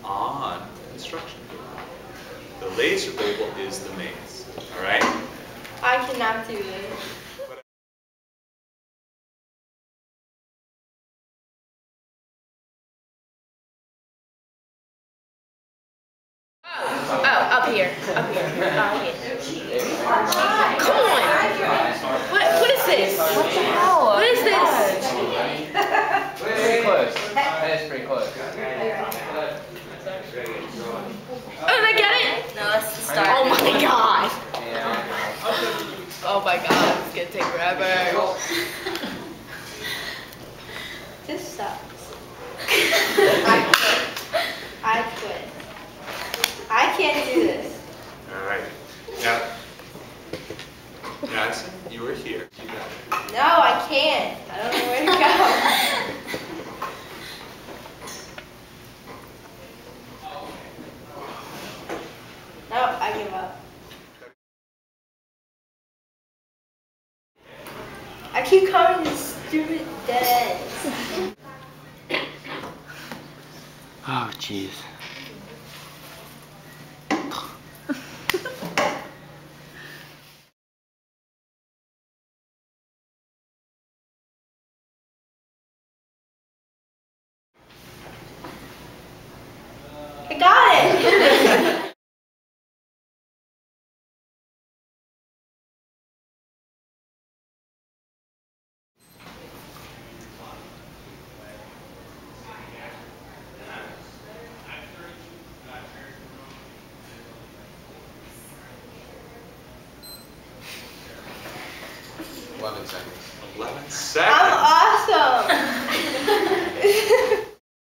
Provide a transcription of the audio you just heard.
on the instruction book. The laser label is the maze. All right? I cannot do this. Oh, up here. Up here. Come on. What is this? What the hell? What is this? Pretty close. That is pretty close. Oh, did I get it? No, that's the start. Oh my god. Yeah. Oh my god, it's gonna take forever. This sucks. I quit. I can't do this. All right. Now, Madison, you were here. You got it. No, I can't. I don't know where to go. No, I give up. I keep coming to stupid dead ends. Oh, jeez. I got it! Seconds. 11 seconds.